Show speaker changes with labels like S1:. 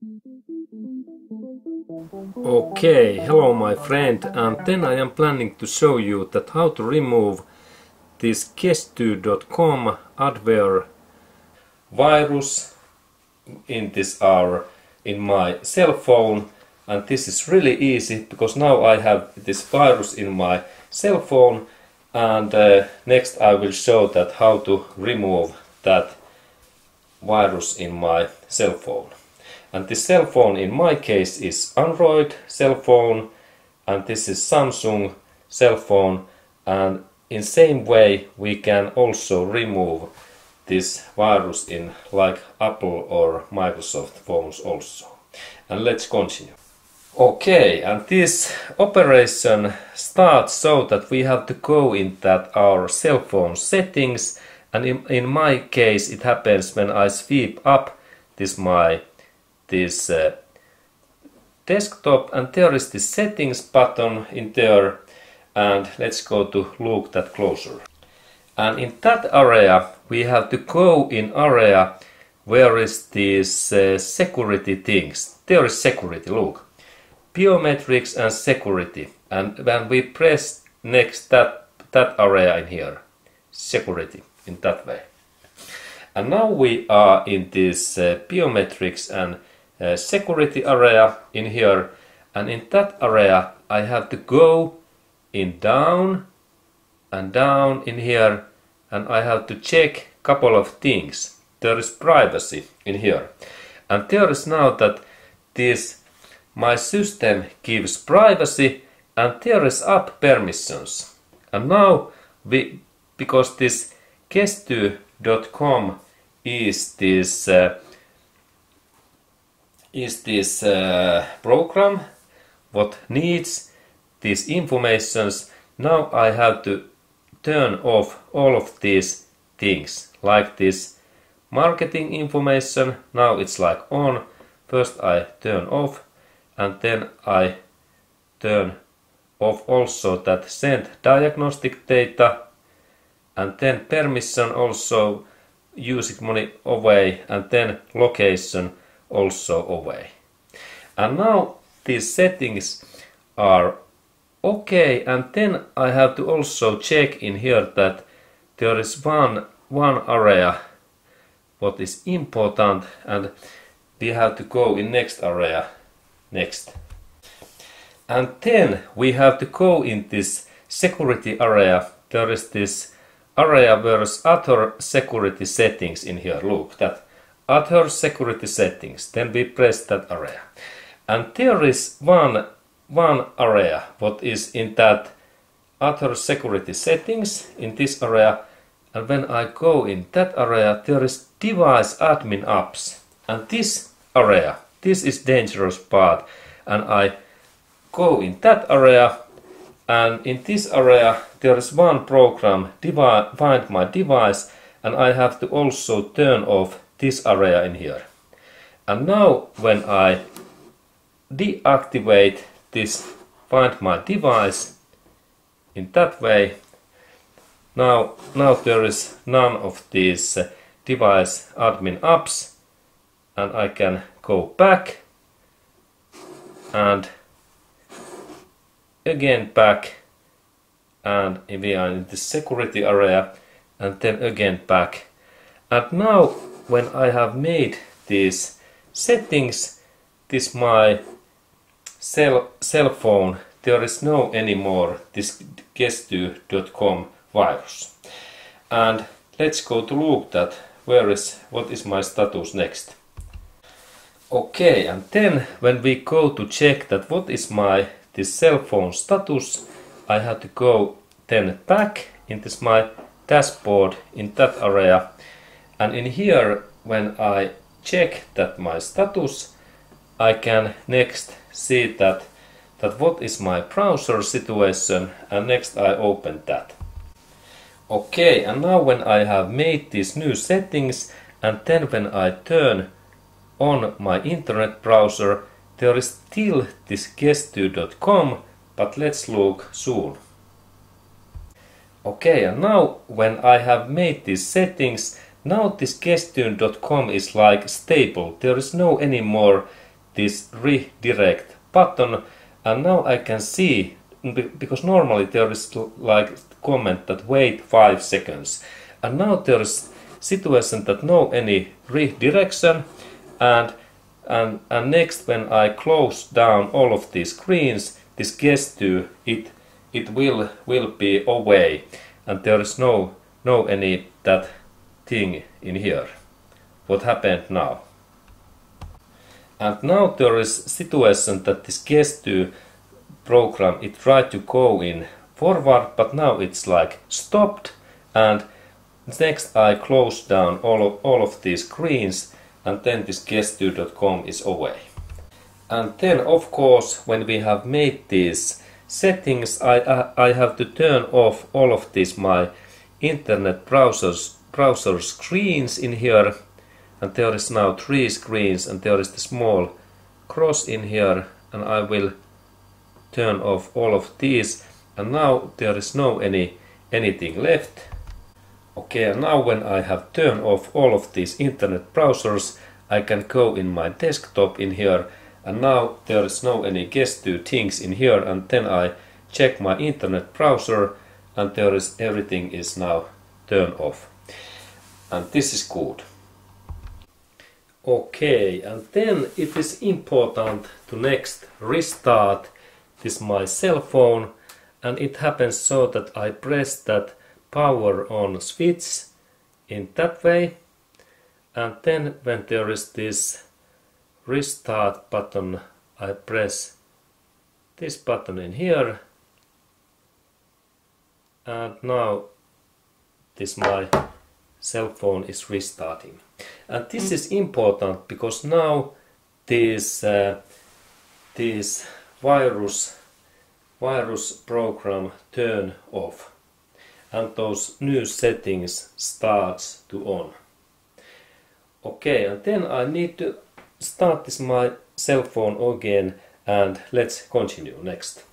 S1: Okay, hello my friend, and then I am planning to show you that how to remove this Guest2.com adware virus in my cell phone, and this is really easy because now I have this virus in my cell phone, and next I will show that how to remove that virus in my cell phone. And this cell phone in my case is Android cell phone, and this is Samsung cell phone, and in same way we can also remove this virus in like Apple or Microsoft phones also. And let's continue. Okay, and this operation starts so that we have to go in that our cell phone settings, and in my case it happens when I sweep up this desktop, and there is the settings button in there, and let's go to look that closer. And in that area we have to go in area where is these security things. There is security, look, biometrics and security, and when we press next that area in here, security, in that way. And now we are in this biometrics and security area in here, and in that area I have to go in down and down in here, and I have to check couple of things. There is privacy in here, and there is now that this my system gives privacy, and there is app permissions. And now because this Guest2.com is this program what needs these informations. Now I have to turn off all of these things, like this marketing information. Now it's like on. First I turn off, and then I turn off also that send diagnostic data, and then permission also, music money away, and then location also away. And now these settings are okay, and then I have to also check in here that there is one area what is important, and we have to go in next area next. And then we have to go in this security area. There is this area where is other security settings in here. Look, that other security settings. Then we press that area, and there is one area what is in that other security settings in this area. And when I go in that area, there is device admin apps, and this area, this is dangerous part, and I go in that area, and in this area there is one program, find my device, and I have to also turn off this area in here. And now when I deactivate this find my device in that way, now there is none of these device admin apps, and I can go back and again back, and we are in the security area, and then again back. And now when I have made these settings, this my cell phone, there is no anymore this Guest2.com virus. And let's go to look that what is my status next. Okay, and then when we go to check that what is this cell phone status, I have to go then back in this my dashboard in that area, and in here when I check that my status, I can next see that what is my browser situation, and next I open that. Okay, and now when I have made these new settings, and then when I turn on my internet browser, there is still this Guest2.com, but let's look soon. Okay, and now when I have made these settings, now this Guest2.com is like stable. There is no anymore this redirect button, and now I can see, because normally there is like comment that wait 5 seconds, and now there is situation that no any redirection, and next when I close down all of these screens, this gesture it will be away, and there is no any that thing in here. What happened now? And now there is situation that this gesture program it tried to go in forward, but now it's like stopped, and next I close down all of these screens, and then this gesture.com is away. And then of course when we have made these settings, I have to turn off all of these my internet browser screens in here, and there is now 3 screens, and there is the small cross in here, and I will turn off all of these, and now there is no anything left. Okay, and now when I have turned off all of these internet browsers, I can go in my desktop in here, and now there is no any gesture things in here, and then I check my internet browser, and there is everything is now turned off, and this is good. Okay, and then it is important to next restart this my cell phone, and it happens so that I press that power on switch in that way, and then when there is this restart button, I press this button in here, and now this my cell phone is restarting. And this is important because now this virus program turn off, and those new settings starts to on. Okay, and then I need to start this my cell phone again, and let's continue next.